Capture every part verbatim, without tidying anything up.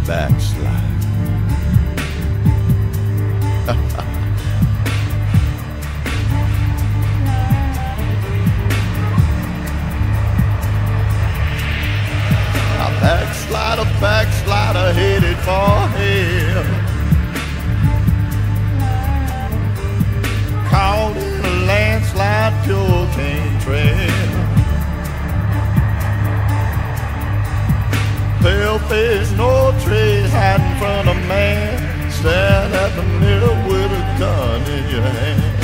backslide. A backslider, backslider headed for hell, caught in a landslide, pure can't trail. Pale face, no trace, hiding from a man, stand at the mirror with a gun in your hand.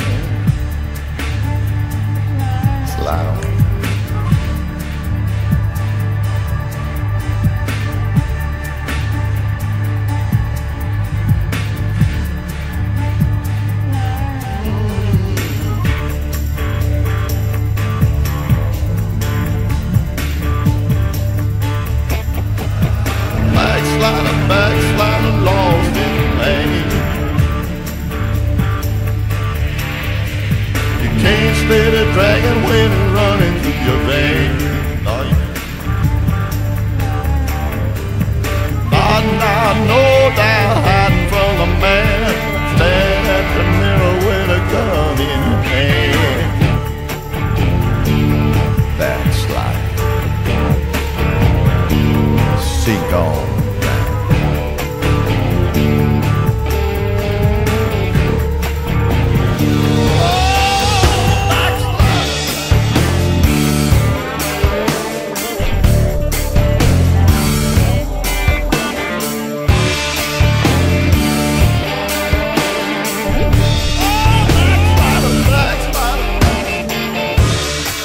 Slide on. Backslider, backslider, lost in the lane. You can't stay the dragon when it's running through your veins. No, you not now, no doubt, hiding from a man, stand at the mirror with a gun in your hand. Backslider, sink on.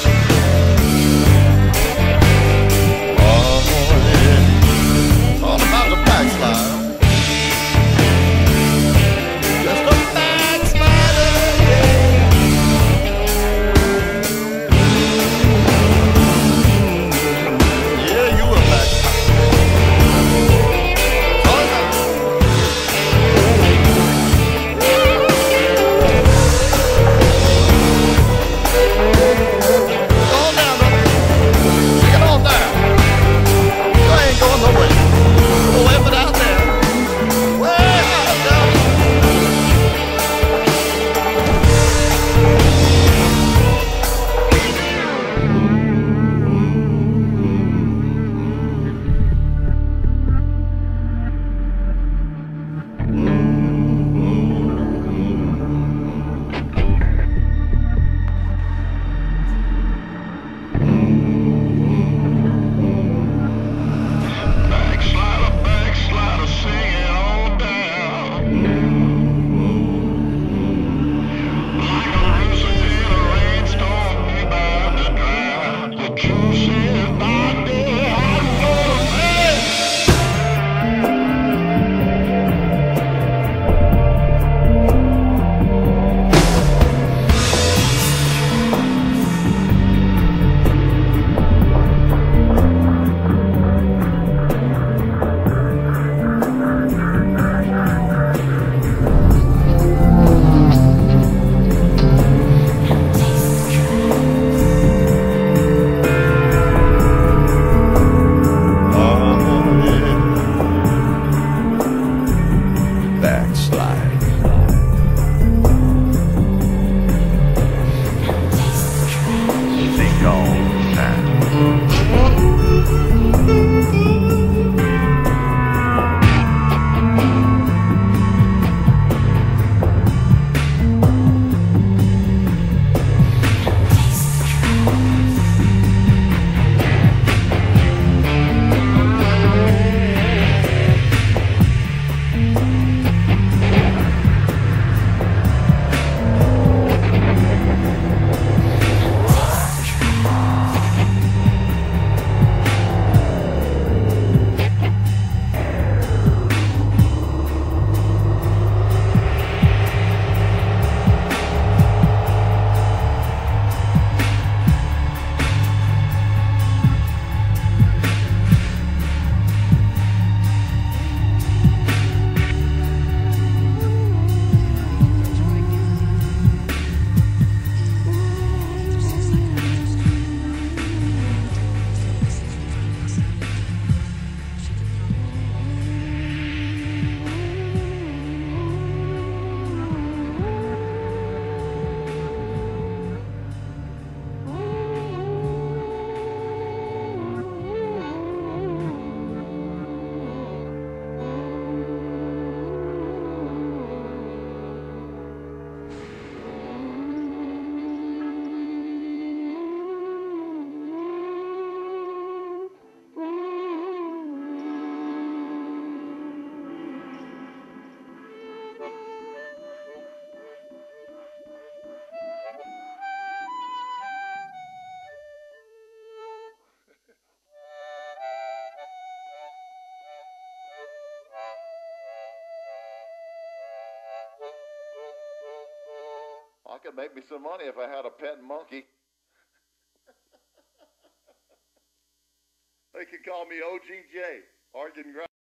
On the I could make me some money if I had a pet monkey. They could call me O G J, Oregon Grind.